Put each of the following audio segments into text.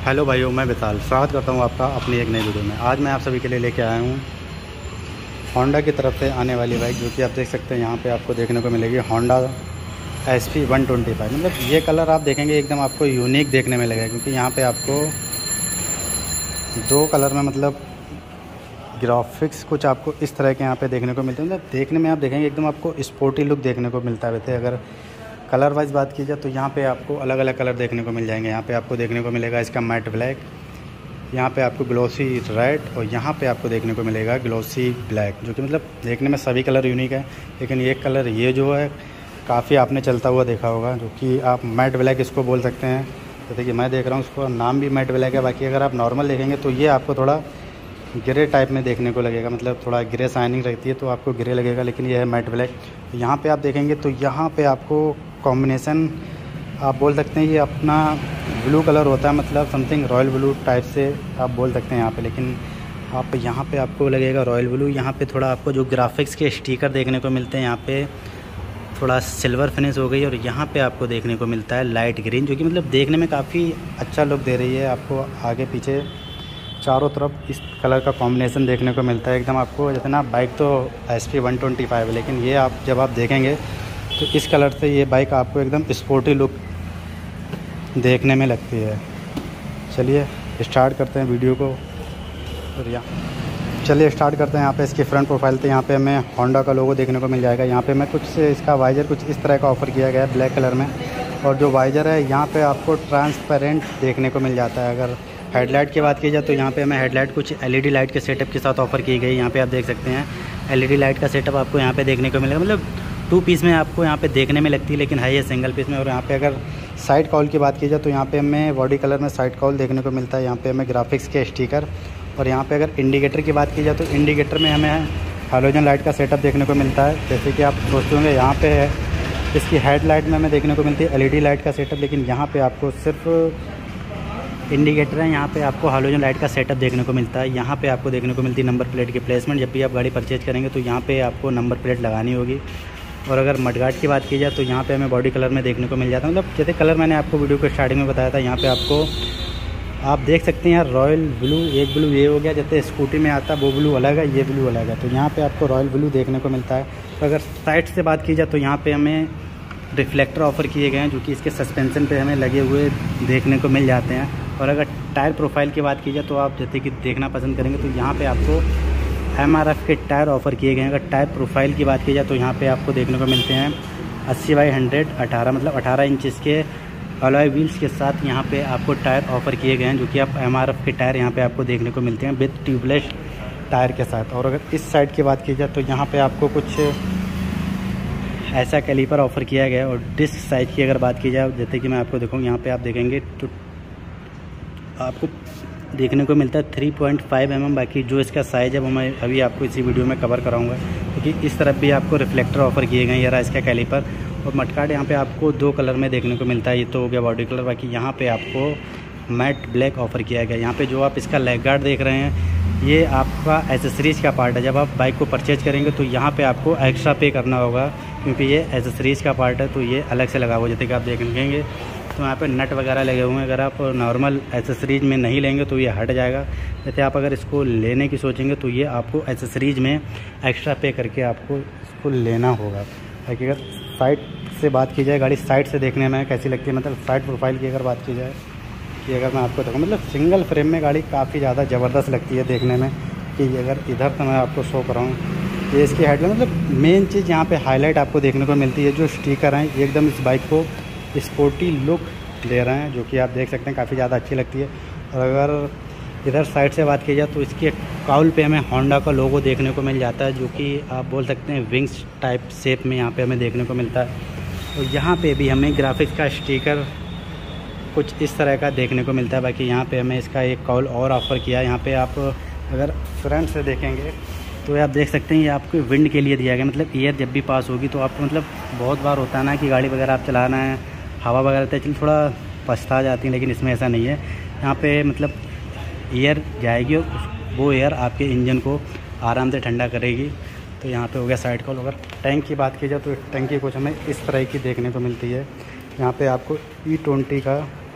Hello भाइयों, मैं विशाल स्वागत करता हूं आपका अपनी एक नई वीडियो में। आज मैं आप सभी के लिए लेके आया हूं होंडा की तरफ से आने वाली बाइक, जो कि आप देख सकते हैं यहाँ पे आपको देखने को मिलेगी होंडा SP 125। मतलब ये कलर आप देखेंगे एकदम आपको यूनिक देखने में लगेगा, क्योंकि यहाँ पे आपको दो कलर में मतलब ग्राफिक्स कुछ आपको इस तरह के यहाँ पे देखने को मिलते हैं। मतलब देखने में आप देखेंगे एकदम आपको स्पोर्टी लुक देखने को मिलता है। वैसे अगर कलर वाइज बात की जाए तो यहाँ पे आपको अलग अलग कलर देखने को मिल जाएंगे। यहाँ पे आपको देखने को मिलेगा इसका मैट ब्लैक, यहाँ पे आपको ग्लोसी रेड, और यहाँ पे आपको देखने को मिलेगा ग्लोसी ब्लैक, जो कि मतलब देखने में सभी कलर यूनिक है। लेकिन ये कलर ये जो है काफ़ी आपने चलता हुआ देखा होगा, जो कि आप मैट ब्लैक इसको बोल सकते हैं। जैसे कि मैं देख रहा हूँ उसको नाम भी मैट ब्लैक है। बाकी अगर आप नॉर्मल देखेंगे तो ये आपको थोड़ा ग्रे टाइप में देखने को लगेगा, मतलब थोड़ा ग्रे शाइनिंग रहती है तो आपको ग्रे लगेगा, लेकिन ये है मैट ब्लैक। यहाँ पे आप देखेंगे तो यहाँ पे आपको कॉम्बिनेशन आप बोल सकते हैं ये अपना ब्लू कलर होता है, मतलब समथिंग रॉयल ब्लू टाइप से आप बोल सकते हैं यहाँ पे। लेकिन आप यहाँ पे आपको लगेगा रॉयल ब्लू। यहाँ पे थोड़ा आपको जो ग्राफिक्स के स्टिकर देखने को मिलते हैं, यहाँ पे थोड़ा सिल्वर फिनिश हो गई, और यहाँ पे आपको देखने को मिलता है लाइट ग्रीन, जो कि मतलब देखने में काफ़ी अच्छा लुक दे रही है। आपको आगे पीछे चारों तरफ इस कलर का कॉम्बिनेशन देखने को मिलता है एकदम आपको। जितना बाइक तो SP 125 है, लेकिन ये आप जब आप देखेंगे तो इस कलर से ये बाइक आपको एकदम स्पोर्टी लुक देखने में लगती है। चलिए स्टार्ट करते हैं वीडियो को। और चलिए स्टार्ट करते हैं। यहाँ पे इसकी फ्रंट प्रोफाइल तो यहाँ पे हमें होंडा का लोगो देखने को मिल जाएगा। यहाँ पे मैं कुछ इसका वाइजर कुछ इस तरह का ऑफ़र किया गया है ब्लैक कलर में, और जो वाइजर है यहाँ पे आपको ट्रांसपेरेंट देखने को मिल जाता है। अगर हेडलाइट की बात की जाए तो यहाँ पे हमें हेडलाइट कुछ LED लाइट के सेटअप के साथ ऑफ़र की गई। यहाँ पे आप देख सकते हैं LED लाइट का सेटअप आपको यहाँ पे देखने को मिलेगा। मतलब 2 पीस में आपको यहाँ पे देखने में लगती है, लेकिन है ये सिंगल पीस में। और यहाँ पे अगर साइड कॉल की बात की जाए तो यहाँ पे हमें बॉडी कलर में साइड कॉल देखने को मिलता है। यहाँ पे हमें ग्राफिक्स के स्टिकर, और यहाँ पे अगर इंडिकेटर की बात की जाए तो इंडिकेटर में हमें हैलोजन लाइट का सेटअप देखने को मिलता है। जैसे कि आप सोचते होंगे यहाँ पे है इसकी हेडलाइट में हमें देखने को मिलती है LED लाइट का सेटअप, लेकिन यहाँ पे आपको सिर्फ इंडिकेटर है। यहाँ पे आपको हैलोजन लाइट का सेटअप देखने को मिलता है। यहाँ पे आपको देखने को मिलती है नंबर प्लेट की प्लेसमेंट। जब भी आप गाड़ी परचेज करेंगे तो यहाँ पे आपको नंबर प्लेट लगानी होगी। और अगर मडगार्ड की बात की जाए तो यहाँ पे हमें बॉडी कलर में देखने को मिल जाता है। मतलब जैसे कलर मैंने आपको वीडियो के स्टार्टिंग में बताया था, यहाँ पे आपको आप देख सकते हैं यार रॉयल ब्लू, एक ब्लू ये हो गया, जैसे स्कूटी में आता है वो ब्लू अलग है, ये ब्लू अलग है। तो यहाँ पे आपको रॉयल ब्लू देखने को मिलता है। तो अगर साइड से बात की जाए तो यहाँ पे हमें रिफ्लेक्टर ऑफ़र किए गए हैं, जो कि इसके सस्पेंशन पे हमें लगे हुए देखने को मिल जाते हैं। और अगर टायर प्रोफाइल की बात की जाए तो आप जैसे कि देखना पसंद करेंगे तो यहाँ पे आपको MRF के टायर ऑफ़र किए गए हैं। अगर टायर प्रोफाइल की बात की जाए तो यहाँ पे आपको देखने को मिलते हैं 80/100 18, मतलब 18 इंच के अलॉय व्हील्स के साथ यहाँ पे आपको टायर ऑफ़र किए गए हैं, जो कि आप MRF के टायर यहाँ पे आपको देखने को मिलते हैं विद ट्यूबलेस टायर के साथ। और अगर इस साइड की बात की जाए तो यहाँ पे आपको कुछ ऐसा कैलीपर ऑफ़र किया गया है। और डिस्क साइज़ की अगर बात की जाए, जैसे कि मैं आपको दिखाऊँ, यहाँ पे आप देखेंगे तो आपको देखने को मिलता है 3.5 mm। बाकी जो इसका साइज़ है वो मैं अभी आपको इसी वीडियो में कवर कराऊंगा, क्योंकि इस तरफ भी आपको रिफ्लेक्टर ऑफ़र किए गए हैं। ये रहा इसका कैलीपर। और मडगार्ड यहाँ पे आपको 2 कलर में देखने को मिलता है। ये तो हो गया बॉडी कलर। बाकी यहाँ पे आपको मैट ब्लैक ऑफ़र किया गया। यहाँ पे जो आप इसका लेग गार्ड देख रहे हैं, ये आपका एसेसरीज़ का पार्ट है। जब आप बाइक को परचेज करेंगे तो यहाँ पे आपको एक्स्ट्रा पे करना होगा, क्योंकि ये एसेसरीज़ का पार्ट है, तो ये अलग से लगा हुआ। जैसे कि आप देखेंगे तो यहाँ पे नट वगैरह लगे हुए हैं। अगर आप नॉर्मल एसेसरीज़ में नहीं लेंगे तो ये हट जाएगा। जैसे आप अगर इसको लेने की सोचेंगे तो ये आपको एसेसरीज़ में एक्स्ट्रा पे करके आपको इसको लेना होगा। ताकि अगर साइड से बात की जाए, गाड़ी साइड से देखने में कैसी लगती है, मतलब साइड प्रोफाइल की अगर बात की जाए, कि अगर मैं आपको देखूँ मतलब सिंगल फ्रेम में गाड़ी काफ़ी ज़्यादा ज़बरदस्त लगती है देखने में। कि अगर इधर से मैं आपको शो कराऊँ, ये इसकी हेडलाइट, मतलब मेन चीज़ यहाँ पे हाईलाइट आपको देखने को मिलती है। जो स्टिकर हैं एकदम इस बाइक को स्पोर्टी लुक दे रहे हैं, जो कि आप देख सकते हैं काफ़ी ज़्यादा अच्छी लगती है। और अगर इधर साइड से बात की जाए तो इसके काउल पे हमें होंडा का लोगो देखने को मिल जाता है, जो कि आप बोल सकते हैं विंग्स टाइप शेप में यहाँ पे हमें देखने को मिलता है। और यहाँ पे भी हमें ग्राफिक्स का स्टिकर कुछ इस तरह का देखने को मिलता है। बाकी यहाँ पे हमें इसका एक काउल और ऑफ़र किया है। यहाँ पे आप अगर फ्रंट से देखेंगे तो आप देख सकते हैं ये आपको विंड के लिए दिया गया, मतलब एयर जब भी पास होगी तो आपको, मतलब बहुत बार होता है ना कि गाड़ी वगैरह आप चलाना है, हवा वगैरह तो चल थोड़ा पछता जाती है, लेकिन इसमें ऐसा नहीं है। यहाँ पे मतलब एयर जाएगी और वो एयर आपके इंजन को आराम से ठंडा करेगी। तो यहाँ पे हो गया साइड कॉल। अगर टैंक की बात की जाए तो टैंक की कुछ हमें इस तरह की देखने को मिलती है। यहाँ पे आपको E20 का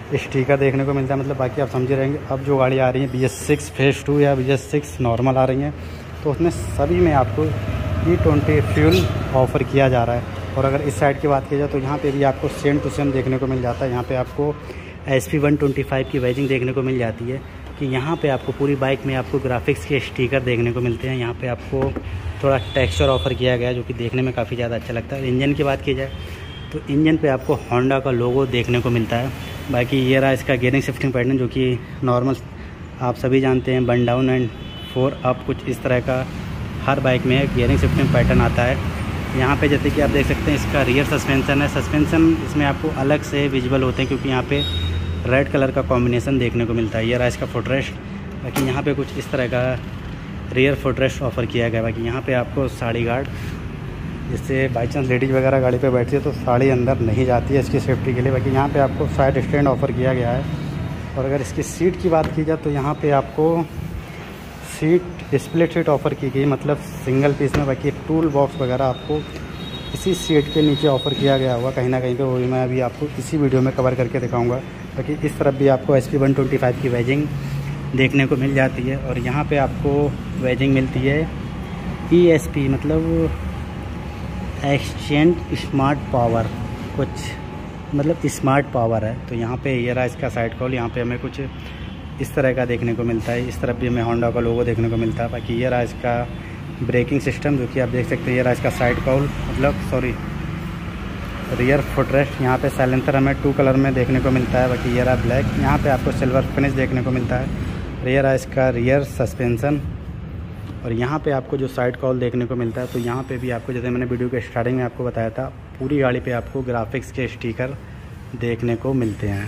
स्टिकर देखने को मिलता है, मतलब बाकी आप समझे रहेंगे। अब जो गाड़ी आ रही है BS6 फेज़ 2 या BS6 नॉर्मल आ रही हैं, तो उसमें सभी में आपको E20 फ्यूल ऑफ़र किया जा रहा है। और अगर इस साइड की बात की जाए तो यहाँ पे भी आपको सेम टू सेम देखने को मिल जाता है। यहाँ पे आपको SP 125 की बैजिंग देखने को मिल जाती है कि यहाँ पे आपको पूरी बाइक में आपको ग्राफिक्स के स्टिकर देखने को मिलते हैं। यहाँ पे आपको थोड़ा टेक्सचर ऑफ़र किया गया है जो कि देखने में काफ़ी ज़्यादा अच्छा लगता है। इंजन की बात की जाए तो इंजन पे आपको होंडा का लोगो देखने को मिलता है। बाकी ये रहा इसका गियरिंग शिफ्टिंग पैटर्न, जो कि नॉर्मल आप सभी जानते हैं 1 डाउन एंड 4 अप कुछ इस तरह का हर बाइक में गियरिंग शिफ्टिंग पैटर्न आता है। यहाँ पे जैसे कि आप देख सकते हैं इसका रियर सस्पेंसन है। सस्पेंसन इसमें आपको अलग से विजिबल होते हैं क्योंकि यहाँ पे रेड कलर का कॉम्बिनेशन देखने को मिलता है। ये रहा इसका फुटरेस्ट। बाकी यहाँ पे कुछ इस तरह का रियर फुटरेस्ट ऑफ़र किया गया है। बाकी यहाँ पे आपको साड़ी गार्ड, जिससे बाई चांस लेडीज़ वगैरह गाड़ी पे बैठती है तो साड़ी अंदर नहीं जाती है इसकी सेफ्टी के लिए। बाकी यहाँ पे आपको साइड स्टैंड ऑफ़र किया गया है। और अगर इसकी सीट की बात की जाए तो यहाँ पे आपको सीट स्प्लिट सीट ऑफ़र की गई, मतलब सिंगल पीस में। बाकी टूल बॉक्स वगैरह आपको इसी सीट के नीचे ऑफ़र किया गया हुआ कहीं ना कहीं पे, वो भी मैं अभी आपको इसी वीडियो में कवर करके दिखाऊँगा। बाकी इस तरफ भी आपको SP 125 की बैजिंग देखने को मिल जाती है। और यहाँ पे आपको बैजिंग मिलती है ESP, मतलब एक्सचेंज स्मार्ट पावर, कुछ मतलब स्मार्ट पावर है। तो यहाँ पे ये रहा इसका साइड कॉल। यहाँ पे हमें कुछ इस तरह का देखने को मिलता है। इस तरफ भी हमें होंडा का लोगो देखने को मिलता है। बाकी ये रहा इसका ब्रेकिंग सिस्टम, जो कि आप देख सकते हैं। ये रहा इसका साइड कॉल, मतलब सॉरी रियर फुटरेस्ट। यहाँ पे साइलेंसर हमें 2 कलर में देखने को मिलता है। बाकी ये रहा ब्लैक, यहाँ पे आपको सिल्वर फिनिश देखने को मिलता है। और ये रहा इसका रियर सस्पेंसन। और यहाँ पे आपको जो साइड कॉल देखने को मिलता है, तो यहाँ पे भी आपको, जैसे मैंने वीडियो के स्टार्टिंग में आपको बताया था, पूरी गाड़ी पे आपको ग्राफिक्स के स्टिकर देखने को मिलते हैं।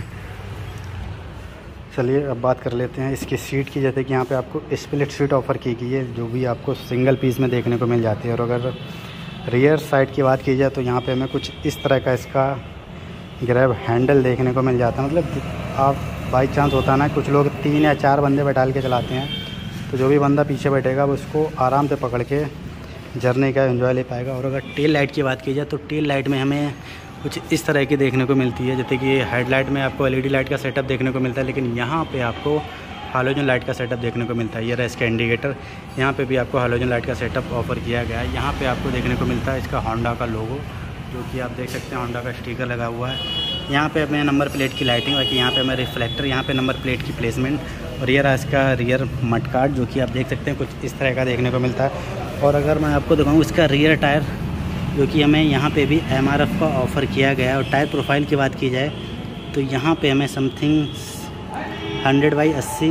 चलिए अब बात कर लेते हैं इसकी सीट की। जैसे कि यहाँ पे आपको स्प्लिट सीट ऑफ़र की गई है, जो भी आपको सिंगल पीस में देखने को मिल जाती है। और अगर रियर साइड की बात की जाए तो यहाँ पे हमें कुछ इस तरह का इसका ग्रैब हैंडल देखने को मिल जाता है। मतलब आप बाई चांस होता है ना, कुछ लोग 3 या 4 बंदे बैठाल के चलाते हैं, तो जो भी बंदा पीछे बैठेगा वो उसको आराम से पकड़ के जर्नी का एंजॉय ले पाएगा। और अगर टेल लाइट की बात की जाए तो टेल लाइट में हमें कुछ इस तरह की देखने को मिलती है। जैसे कि हेडलाइट में आपको LED लाइट का सेटअप देखने को मिलता है, लेकिन यहाँ पे आपको हालोजन लाइट का सेटअप देखने को मिलता है। ये रहा इसका इंडिकेटर। यहाँ पे भी आपको हालोजन लाइट का सेटअप ऑफ़र किया गया है। यहाँ पे आपको देखने को मिलता है इसका होंडा का लोगो, जो कि आप देख सकते हैं होंडा का स्टिकर लगा हुआ है। यहाँ पे हमें नंबर प्लेट की लाइटिंग, बाकी यहाँ पे हमें रिफ्लेक्टर, यहाँ पे नंबर प्लेट की प्लेसमेंट। और ये रहा इसका रियर मड गार्ड, जो कि आप देख सकते हैं कुछ इस तरह का देखने को मिलता है। और अगर मैं आपको दिखाऊँ इसका रियर टायर, जो कि हमें यहाँ पे भी MRF का ऑफ़र किया गया है। और टायर प्रोफाइल की बात की जाए तो यहाँ पे हमें समथिंग 100/80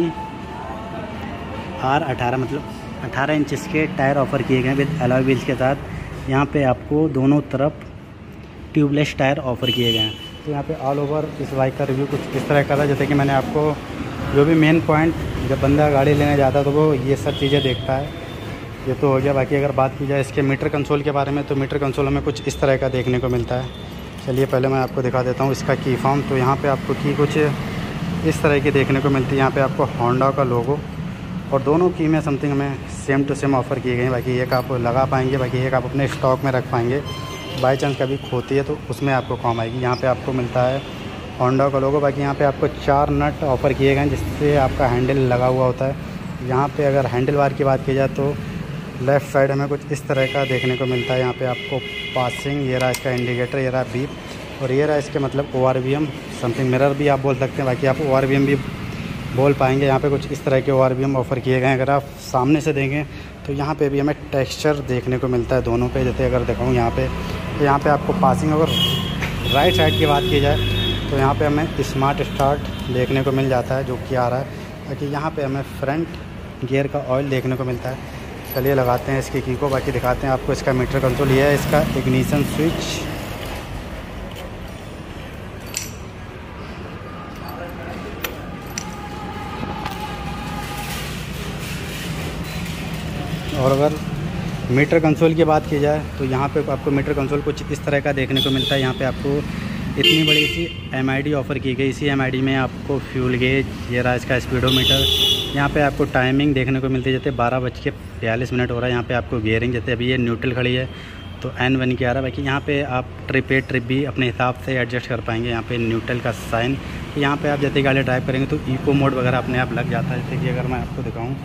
R18, मतलब 18 इंचज़ के टायर ऑफ़र किए गए हैं विद अलॉय व्हील्स के साथ। यहाँ पे आपको दोनों तरफ ट्यूबलेस टायर ऑफ़र किए गए हैं। तो यहाँ पे ऑल ओवर इस बाइक का रिव्यू कुछ इस तरह का था। जैसे कि मैंने आपको जो भी मेन पॉइंट, जब बंदा गाड़ी लेने जाता है तो वो ये सब चीज़ें देखता है। ये तो हो गया। बाकी अगर बात की जाए इसके मीटर कंसोल के बारे में, तो मीटर कंसोल हमें कुछ इस तरह का देखने को मिलता है। चलिए पहले मैं आपको दिखा देता हूँ इसका की फॉर्म। तो यहाँ पे आपको की कुछ इस तरह की देखने को मिलती है। यहाँ पे आपको होंडा का लोगो, और दोनों की में समथिंग हमें सेम टू सेम ऑफ़र किए गए हैं। बाकी एक आप लगा पाएंगे, बाकी एक आप अपने स्टॉक में रख पाएंगे। बाई चांस कभी खोती है तो उसमें आपको काम आएगी। यहाँ पे आपको मिलता है होंडा का लोगो। बाकी यहाँ पे आपको 4 नट ऑफ़र किए गए हैं, जिससे आपका हैंडल लगा हुआ होता है। यहाँ पे अगर हैंडल बार की बात की जाए तो लेफ़्ट साइड हमें कुछ इस तरह का देखने को मिलता है। यहाँ पे आपको पासिंग, ये रहा इसका इंडिकेटर, ये रहा बीप, और ये रहा इसके मतलब ORVM, समथिंग मिरर भी आप बोल सकते हैं। बाकी आप ORVM भी बोल पाएंगे। यहाँ पे कुछ इस तरह के ORVM ऑफ़र किए गए हैं। अगर आप सामने से देखें तो यहाँ पे भी हमें टेक्सचर देखने को मिलता है दोनों पे। जैसे अगर दिखाऊँ यहाँ पे, तो यहाँ पे आपको पासिंग, अगर राइट साइड की बात की जाए तो यहाँ पे हमें स्मार्ट स्टार्ट देखने को मिल जाता है, जो कि आ रहा है। बाकी यहाँ पे हमें फ्रंट गियर का ऑयल देखने को मिलता है। चलिए लगाते हैं इसकी की को, बाकी दिखाते हैं आपको इसका मीटर कंसोल। ये है इसका इग्निशन स्विच। और अगर मीटर कंसोल की बात की जाए तो यहाँ पे आपको मीटर कंसोल कुछ इस तरह का देखने को मिलता है। यहाँ पे आपको इतनी बड़ी सी MID ऑफ़र की गई। इसी MID में आपको फ्यूल गेज, ये रहा इसका स्पीडोमीटर, यहाँ पे आपको टाइमिंग देखने को मिलती है। जैसे 12:42 हो रहा है। यहाँ पे आपको गियरिंग, जैसे अभी ये न्यूट्रल खड़ी है तो N1 की आ रहा है। बाकी यहाँ पे आप ट्रिप ए ट्रिप बी अपने हिसाब से एडजस्ट कर पाएंगे। यहाँ पे न्यूट्रल का साइन, यहाँ पे आप जैसे गाड़ी ड्राइव करेंगे तो इको मोड वगैरह अपने आप लग जाता है। जैसे कि अगर मैं आपको दिखाऊँ,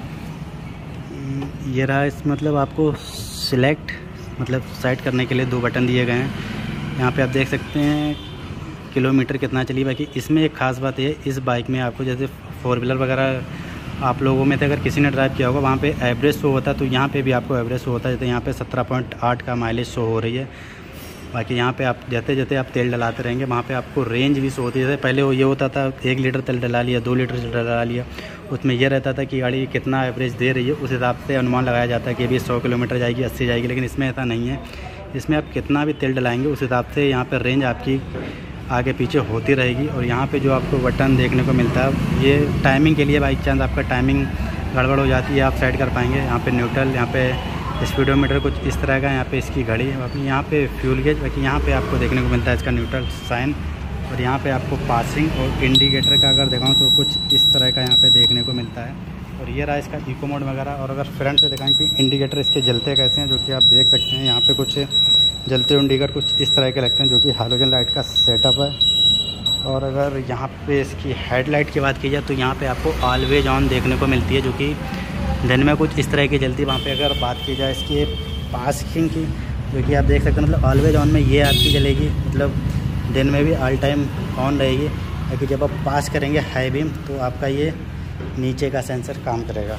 ये रहा। इस मतलब आपको सिलेक्ट मतलब साइड करने के लिए 2 बटन दिए गए हैं। यहाँ पे आप देख सकते हैं किलोमीटर कितना चली। बाकी इसमें एक ख़ास बात है, इस बाइक में आपको जैसे 4 व्हीलर वगैरह आप लोगों में से अगर किसी ने ड्राइव किया होगा, वहाँ पे एवरेज शो होता है, तो यहाँ पे भी आपको एवरेज शो होता है। जैसे यहाँ पे 17.8 का माइलेज शो हो रही है। बाकी यहाँ पे आप जैसे जैसे आप तेल डलाते रहेंगे, वहाँ पे आपको रेंज भी शो होती है। जैसे पहले वो ये होता था 1 लीटर तेल डला लिया, 2 लीटर तेल डला लिया, उसमें यह रहता था कि गाड़ी कितना एवरेज दे रही है, उस हिसाब से अनुमान लगाया जाता है कि अभी 100 किलोमीटर जाएगी, 80 जाएगी। लेकिन इसमें ऐसा नहीं है। इसमें आप कितना भी तेल डलाएँगे उस हिसाब से यहाँ पर रेंज आपकी आगे पीछे होती रहेगी। और यहाँ पे जो आपको बटन देखने को मिलता है, ये टाइमिंग के लिए, बाई चांस आपका टाइमिंग गड़बड़ हो जाती है, आप साइड कर पाएंगे। यहाँ पे न्यूट्रल, यहाँ पे स्पीडोमीटर कुछ इस तरह का, यहाँ पे इसकी घड़ी, बाकी यहाँ पे फ्यूल गेज, बाकी यहाँ पे आपको देखने को मिलता है इसका न्यूट्रल साइन। और यहाँ पे आपको पासिंग और इंडिकेटर का अगर दिखाऊँ तो कुछ इस तरह का यहाँ पे देखने को मिलता है। और ये रहा इसका इको मोड वगैरह। और अगर फ्रंट से दिखाएँ कि इंडिकेटर इसके जलते कैसे हैं, जो कि आप देख सकते हैं। यहाँ पे कुछ जलते हुए इंडिकेटर कुछ इस तरह के लगते हैं, जो कि हालोजन लाइट का सेटअप है। और अगर यहाँ पे इसकी हेडलाइट की बात की जाए तो यहाँ पे आपको ऑलवेज ऑन देखने को मिलती है, जो कि दिन में कुछ इस तरह की जलती है। वहाँ पे अगर बात की जाए इसकी पासिंग की, जो कि आप देख सकते हैं, मतलब ऑलवेज ऑन में ये आपकी जलेगी, मतलब दिन में भी ऑल टाइम ऑन रहेगी। लेकिन जब आप पास करेंगे हाई बीम तो आपका ये नीचे का सेंसर काम करेगा।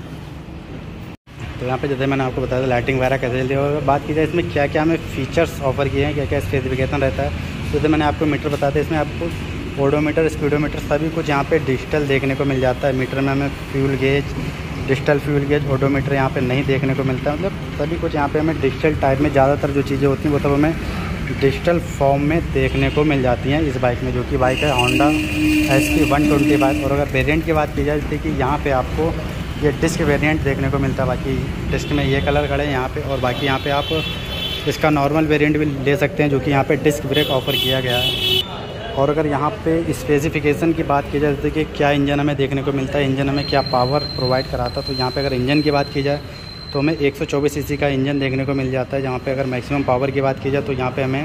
तो यहाँ पे जैसे मैंने आपको बताया लाइटिंग वगैरह कैसे चलती है। और बात की जाए इसमें क्या क्या हमें फ़ीचर्स ऑफ़र किए हैं, क्या क्या स्पेसिफिकेशन रहता है, तो जैसे मैंने आपको मीटर बताते हैं, इसमें आपको ओडोमीटर, स्पीडोमीटर सभी कुछ यहाँ पे डिजिटल देखने को मिल जाता है। मीटर में हमें fuel gauge, digital fuel gauge, odometer यहाँ पे नहीं देखने को मिलता है। मतलब सभी कुछ यहाँ पे हमें डिजिटल टाइप में, ज़्यादातर जो चीज़ें होती हैं वो सब हमें डिजिटल फॉर्म में देखने को मिल जाती हैं इस बाइक में, जो कि बाइक है होंडा SP 125। और अगर वेरिएंट की बात की जाए, जैसे कि यहाँ पे आपको ये डिस्क वेरिएंट देखने को मिलता है। बाकी डिस्क में ये कलर खड़े हैं यहाँ पे। और बाकी यहाँ पे आप इसका नॉर्मल वेरिएंट भी ले सकते हैं, जो कि यहाँ पे डिस्क ब्रेक ऑफ़र किया गया है। और अगर यहाँ पे स्पेसिफिकेशन की बात की जाए, जैसे कि क्या इंजन हमें देखने को मिलता है, इंजन हमें क्या पावर प्रोवाइड कराता है, तो यहाँ पे अगर इंजन की बात की जाए तो हमें 124 cc का इंजन देखने को मिल जाता है। जहाँ पे अगर मैक्सिमम पावर की बात की जाए तो यहाँ पे हमें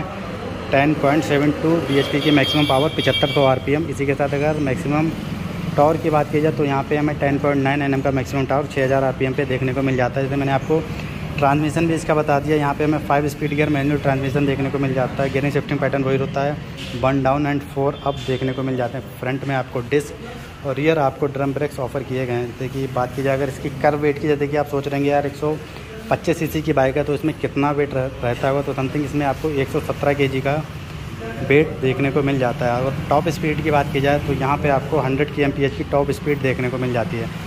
10.72 bhp की मैक्सिमम पावर, 7500 RPM। इसी के साथ अगर मैक्सिमम टॉर्क की बात की जाए तो यहाँ पे हमें 10.9 Nm का मैक्सिमम टॉर्क 6000 RPM पे देखने को मिल जाता है। जैसे मैंने आपको ट्रांसमिशन भी इसका बता दिया, यहाँ पे हमें 5 स्पीड गियर मैनुअल ट्रांसमिशन देखने को मिल जाता है। गियरिंग शिफ्टिंग पैटर्न वही होता है, 1 डाउन एंड 4 अप देखने को मिल जाते हैं। फ्रंट में आपको डिस्क और रियर आपको ड्रम ब्रेक्स ऑफ़र किए गए हैं। जैसे कि बात की जाए अगर इसकी कर्व वेट की, जैसे कि आप सोच रहे हैं यार 125 cc की बाइक है तो इसमें कितना वेट रहता होगा, तो समथिंग इसमें आपको 117 kg का वेट देखने को मिल जाता है। और टॉप स्पीड की बात की जाए तो यहाँ पे आपको 100 kmph की टॉप स्पीड देखने को मिल जाती है।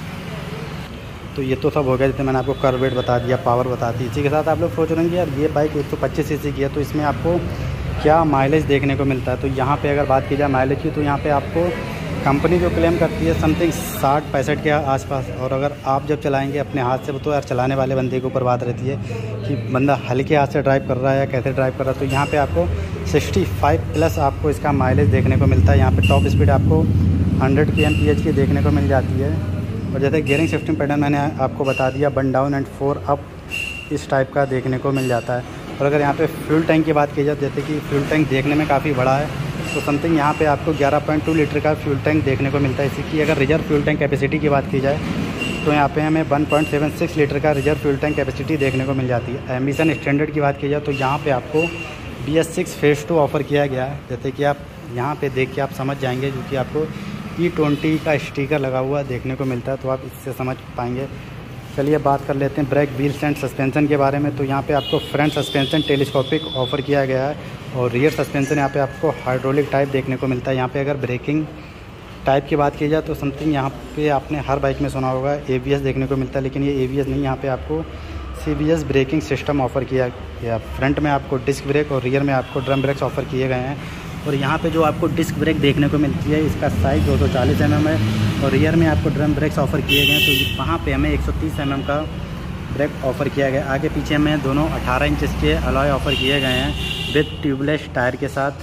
तो ये तो सब हो गया, जैसे मैंने आपको कर्व वेट बता दिया, पावर बता दी। इसी के साथ आप लोग सोच रहे हैं यार ये बाइक 125 cc की है तो इसमें आपको क्या माइलेज देखने को मिलता है। तो यहाँ पे अगर बात की जाए माइलेज की, तो यहाँ पे आपको कंपनी जो क्लेम करती है समथिंग 60-65 के आसपास। और अगर आप जब चलाएंगे अपने हाथ से, तो यार चलाने वाले बंदे के ऊपर बात रहती है कि बंदा हल्के हाथ से ड्राइव कर रहा है या कैसे ड्राइव कर रहा है। तो यहाँ पे आपको 65+ आपको इसका माइलेज देखने को मिलता है। यहाँ पे टॉप स्पीड आपको 100 kmph की देखने को मिल जाती है। और जैसे गियरिंग शिफ्टिंग पैटर्न मैंने आपको बता दिया, 1 डाउन एंड 4 अप इस टाइप का देखने को मिल जाता है। और अगर यहाँ पे फ्यूल टैंक की बात की जाए, जैसे कि फ्यूल टैंक देखने में काफ़ी बड़ा है, तो समथिंग यहाँ पे आपको 11.2 लीटर का फ्यूल टैंक देखने को मिलता है। इसी की अगर रिजर्व फ्यूल टैंक कैपेसिटी की बात की जाए तो यहाँ पे हमें 1.76 लीटर का रिजर्व फ्यूल टैंक कैपेसिटी देखने को मिल जाती है। एमिशन स्टैंडर्ड की बात की जाए तो यहाँ पे आपको BS6 फेज़ 2 ऑफ़र किया गया है। जैसे कि आप यहाँ पे देख के आप समझ जाएंगे, जो कि आपको E20 का स्टिकर लगा हुआ देखने को मिलता है, तो आप इससे समझ पाएंगे। चलिए बात कर लेते हैं ब्रेक, व्हील्स एंड सस्पेंशन के बारे में। तो यहाँ पे आपको फ्रंट सस्पेंशन टेलीस्कोपिक ऑफ़र किया गया है और रियर सस्पेंशन यहाँ पे आपको हाइड्रोलिक टाइप देखने को मिलता है। यहाँ पे अगर ब्रेकिंग टाइप की बात की जाए तो समथिंग यहाँ पे आपने हर बाइक में सुना होगा ABS देखने को मिलता है, लेकिन ये ABS नहीं, यहाँ पे आपको CBS ब्रेकिंग सिस्टम ऑफ़र किया गया। फ्रंट में आपको डिस्क ब्रेक और रियर में आपको ड्रम ब्रेक्स ऑफ़र किए गए हैं। और यहाँ पे जो आपको डिस्क ब्रेक देखने को मिलती है, इसका साइज़ 240 mm है और रियर में आपको ड्रम ब्रेक्स ऑफ़र किए गए हैं। तो वहाँ पे हमें 130 mm का ब्रेक ऑफ़र किया गया। आगे पीछे में दोनों 18 इंच के अलॉय ऑफ़र किए गए हैं विद ट्यूबलेस टायर के साथ।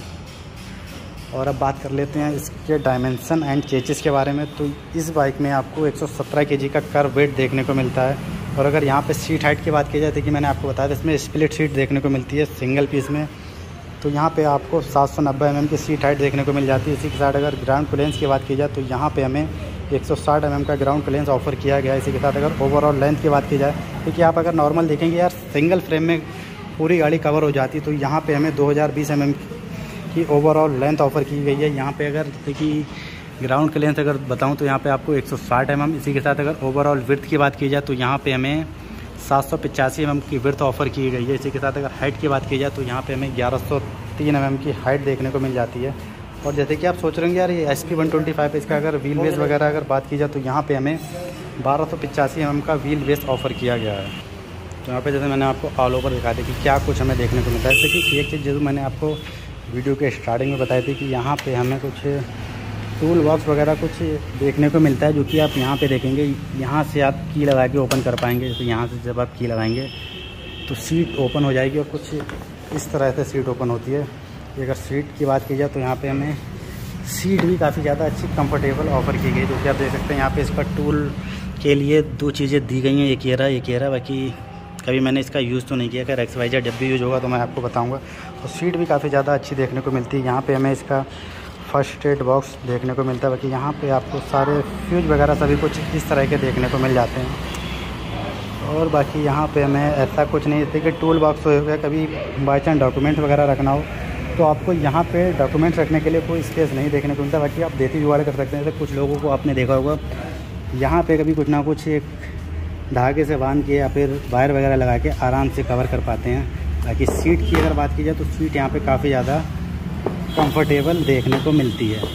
और अब बात कर लेते हैं इसके डायमेंशन एंड चेचिस के बारे में। तो इस बाइक में आपको 117 kg का कर्व वेट देखने को मिलता है और अगर यहाँ पे सीट हाइट की बात की जाए तो कि मैंने आपको बताया था इसमें स्प्लिट सीट देखने को मिलती है सिंगल पीस में। तो यहाँ पे आपको 790 mm की सीट हाइट देखने को मिल जाती है। इसी के साथ अगर ग्राउंड क्लियरेंस की बात की जाए तो यहाँ पे हमें 160 mm का ग्राउंड क्लियरेंस ऑफर किया गया है। इसी के साथ अगर ओवरऑल लेंथ की बात की जाए, क्योंकि आप अगर नॉर्मल देखेंगे यार सिंगल फ्रेम में पूरी गाड़ी कवर हो जाती, तो यहाँ पे हमें 2020 mm की ओवरऑल लेंथ ऑफ़र की गई है। यहाँ पे अगर देखिए ग्राउंड क्लियरेंस अगर बताऊँ तो यहाँ पे आपको 160 mm। इसी के साथ अगर ओवरऑल विड्थ की बात की जाए तो यहाँ पे हमें 785 mm की विड्थ ऑफ़र की गई है। इसी के साथ अगर हाइट की बात की जाए तो यहाँ पे हमें 1103 mm की हाइट देखने को मिल जाती है। और जैसे कि आप सोच रहे हैं यार ये SP125 इसका अगर व्हील बेस वगैरह अगर बात की जाए तो यहाँ पे हमें 1285 mm का व्हील बेस ऑफ़र किया गया है। तो यहाँ पे जैसे मैंने आपको ऑल ओवर दिखा दी कि क्या कुछ हमें देखने को मिलता है। जैसे कि एक चीज़ जो मैंने आपको वीडियो के स्टार्टिंग में बताई थी कि यहाँ पे हमें कुछ टूल बॉक्स वगैरह कुछ देखने को मिलता है, जो कि आप यहाँ पे देखेंगे। यहाँ से आप की लगा के ओपन कर पाएंगे। तो यहाँ से जब आप की लगाएंगे तो सीट ओपन हो जाएगी और कुछ इस तरह से सीट ओपन होती है। अगर सीट की बात की जाए तो यहाँ पे हमें सीट भी काफ़ी ज़्यादा अच्छी कंफर्टेबल ऑफ़र की गई, जो कि आप देख सकते हैं। यहाँ पे इसका टूल के लिए 2 चीज़ें दी गई हैं, एक ये रहा। बाकी कभी मैंने इसका यूज़ तो नहीं किया, अगर XYZ जब भी यूज़ होगा तो मैं आपको बताऊँगा। तो सीट भी काफ़ी ज़्यादा अच्छी देखने को मिलती है। यहाँ पर हमें इसका फर्स्ट एड बॉक्स देखने को मिलता है। बाकी यहाँ पे आपको सारे फ्यूज वगैरह सभी कुछ इस तरह के देखने को मिल जाते हैं। और बाकी यहाँ पे हमें ऐसा कुछ नहीं है कि टूल बॉक्स हो गया, कभी बाई चांस डॉक्यूमेंट वगैरह रखना हो तो आपको यहाँ पे डॉक्यूमेंट रखने के लिए कोई स्पेस नहीं देखने को मिलता। बाकी आप देसी जुगाड़ कर सकते हैं। जैसे कुछ लोगों को आपने देखा होगा यहाँ पे कभी कुछ ना कुछ एक धागे से बांध के या फिर वायर वगैरह लगा के आराम से कवर कर पाते हैं। बाकी सीट की अगर बात की जाए तो सीट यहाँ पे काफ़ी ज़्यादा कंफर्टेबल देखने को मिलती है।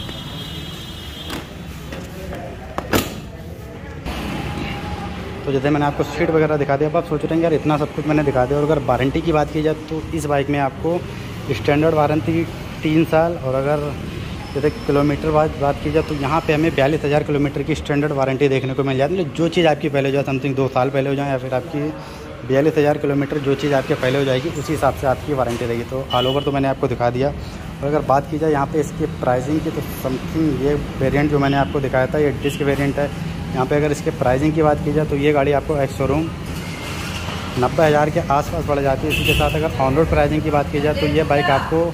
तो जैसे मैंने आपको सीट वगैरह दिखा दिया, अब आप सोच रहे हैं यार इतना सब कुछ मैंने दिखा दिया। और अगर वारंटी की बात की जाए तो इस बाइक में आपको स्टैंडर्ड वारंटी 3 साल, और अगर जैसे किलोमीटर बात की जाए तो यहाँ पे हमें 42,000 किलोमीटर की स्टैंडर्ड वारंटी देखने को मिल जाती है। जो चीज़ आपकी पहले हो जाए, समथिंग 2 साल पहले हो जाए या फिर आपकी 42,000 किलोमीटर जो चीज़ आपके पहले हो जाएगी उसी हिसाब से आपकी वारंटी रहेगी। तो ऑल ओवर तो मैंने आपको दिखा दिया। और अगर बात की जाए यहाँ पे इसके प्राइसिंग की, तो समथिंग ये वेरिएंट जो मैंने आपको दिखाया था ये डिस्क वेरिएंट है। यहाँ पे अगर इसके प्राइसिंग की बात की जाए तो ये गाड़ी आपको एक्स शोरूम 90,000 के आसपास पड़ जाती है। इसी के साथ अगर ऑन रोड प्राइसिंग की बात की जाए तो ये बाइक आपको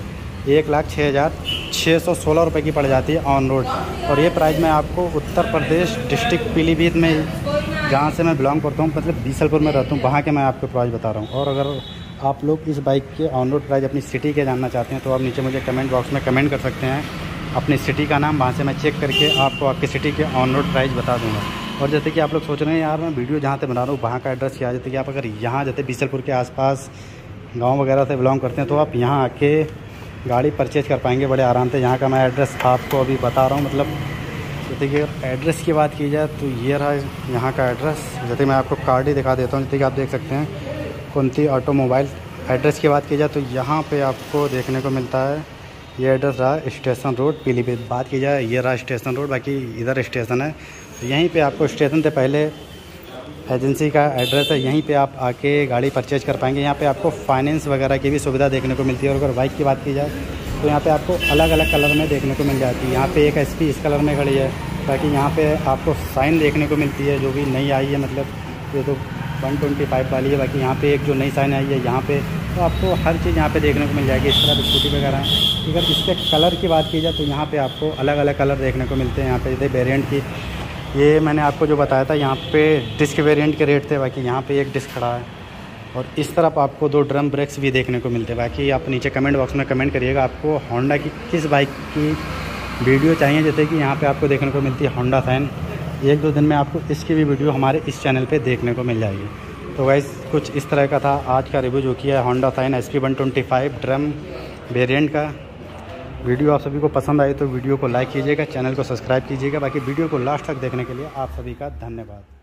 1,06,616 रुपये की पड़ जाती है ऑन रोड। और ये प्राइस मैं आपको उत्तर प्रदेश डिस्ट्रिक्ट पीलीभीत में, जहाँ से मैं बिलोंग करता हूँ, मतलब बीसलपुर में रहता हूँ, वहाँ के मैं आपको प्राइस बता रहा हूँ। और अगर आप लोग इस बाइक के ऑन रोड प्राइस अपनी सिटी के जानना चाहते हैं तो आप नीचे मुझे कमेंट बॉक्स में कमेंट कर सकते हैं अपनी सिटी का नाम, वहाँ से मैं चेक करके आपको आपकी सिटी के ऑन रोड प्राइस बता दूँगा। और जैसे कि आप लोग सोच रहे हैं यार मैं वीडियो जहाँ से बना रहा हूँ वहाँ का एड्रेस क्या है, जैसे कि आप अगर यहाँ जैसे बीसलपुर के आसपास गांव वगैरह से बिलोंग करते हैं तो आप यहाँ आके गाड़ी परचेज़ कर पाएंगे बड़े आराम से। यहाँ का मैं एड्रेस आपको अभी बता रहा हूँ। मतलब जैसे कि एड्रेस की बात की जाए तो ये रहा यहाँ का एड्रेस। जैसे मैं आपको कार्ड ही दिखा देता हूँ, जैसे कि आप देख सकते हैं कुंती ऑटोमोबाइल। एड्रेस की बात की जाए तो यहाँ पे आपको देखने को मिलता है ये एड्रेस रहा स्टेशन रोड पीलीभीत। बात की जाए ये रहा स्टेशन रोड, बाकी इधर स्टेशन है। तो यहीं पे आपको स्टेशन से पहले एजेंसी का एड्रेस है, यहीं पे आप आके गाड़ी परचेज कर पाएंगे। यहाँ पे आपको फाइनेंस वगैरह की भी सुविधा देखने को मिलती है। और अगर बाइक की बात की जाए तो यहाँ पे आपको अलग अलग कलर में देखने को मिल जाती है। यहाँ पे एक SP इस कलर में खड़ी है, बाकी यहाँ पे आपको साइन देखने को मिलती है जो भी नई आई है, मतलब ये तो 125 वाली है। बाकी यहाँ पे एक जो नई साइन आई है यहाँ पे, तो आपको हर चीज़ यहाँ पे देखने को मिल जाएगी। इस तरह स्कूटी वगैरह है। अगर इसके कलर की बात की जाए तो यहाँ पे आपको अलग अलग कलर देखने को मिलते हैं। यहाँ पे जैसे वेरिएंट की ये मैंने आपको जो बताया था यहाँ पे डिस्क वेरिएंट के रेट थे, बाकी यहाँ पे एक डिस्क खड़ा है। और इस तरफ आपको 2 ड्रम ब्रेक्स भी देखने को मिलते हैं। बाकी आप नीचे कमेंट बॉक्स में कमेंट करिएगा आपको होंडा की किस बाइक की वीडियो चाहिए। जैसे कि यहाँ पे आपको देखने को मिलती है होंडा साइन। 1-2 दिन में आपको इसकी भी वीडियो हमारे इस चैनल पे देखने को मिल जाएगी। तो गाइस कुछ इस तरह का था आज का रिव्यू जो किया है Honda Shine SP125 drum variant का। वीडियो आप सभी को पसंद आई तो वीडियो को लाइक कीजिएगा, चैनल को सब्सक्राइब कीजिएगा। बाकी वीडियो को लास्ट तक देखने के लिए आप सभी का धन्यवाद।